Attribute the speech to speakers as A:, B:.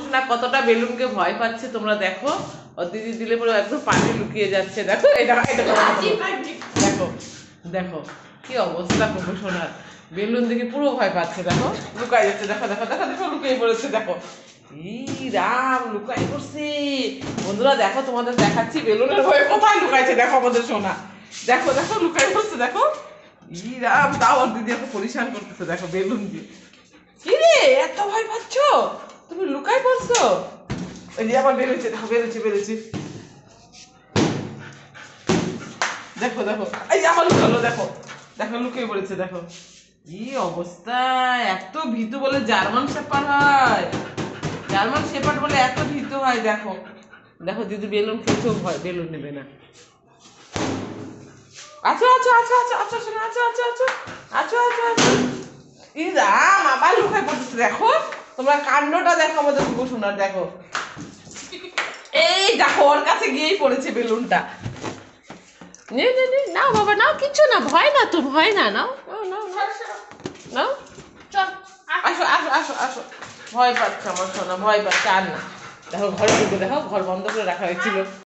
A: শোনা কতটা বেলুনকে ভয় পাচ্ছে তোমরা দেখো। ওর দিদি দিলে পরে একদম পানি লুকিয়ে যাচ্ছে। দেখো এটা দেখো দেখো কি অবস্থা কুকু সোনার। বেলুন দেখে পুরো ভয় পাচ্ছে। দেখো লুকাই যাচ্ছে। দেখো দেখো দেখো দেখো লুকিয়ে পড়েছে। দেখো ই রাম লুকাই পড়ছে। বন্ধুরা দেখো তোমাদের দেখাচ্ছি বেলুনের ভয়ে কোথায় লুকাইছে। দেখো আমাদের সোনা দেখো দেখো লুকাই পড়ছে। দেখো ই রাম তাও ওর দিদি এত পরিশান করতেছে। দেখো বেলুন দিয়ে কি রে এত ভয় পাচ্ছ তুমি লুকাই পড়ছো। ওই যে আবার বেরোচ্ছে। দেখো বেরোচ্ছে বেরোচ্ছে। দেখো দেখো এই যে আবার লুকালো। দেখো দেখো লুকিয়ে পড়েছে। দেখো কি অবস্থা। এত ভীতু বলে জার্মান শেপার্ড হয়। জার্মান শেপার্ড বলে এত ভীতু হয়। দেখো দেখো দিদি বেলুন খেতেও ভয়। বেলুন নেবে না। আচ্ছা আচ্ছা আচ্ছা আচ্ছা আচ্ছা শোনো আচ্ছা আচ্ছা আচ্ছা আচ্ছা আচ্ছা আচ্ছা ই রাম আবার লুকাই পড়তেছে। দেখো তোমরা কাণ্ডটা দেখো আমাদের কুকুর সোনার। দেখো এই দেখো ওর কাছে গিয়েই পড়েছে বেলুনটা। নে নে নে নাও বাবা নাও কিচ্ছু না ভয় না তো ভয় না নাও নাও নাও নাও
B: চল
A: আসো আসো আসো আসো ভয় পাচ্ছে আমার সোনা ভয় পাচ্ছে আর না। দেখো ঘরে ঢুকে দেখো ঘর বন্ধ করে রাখা হয়েছিল।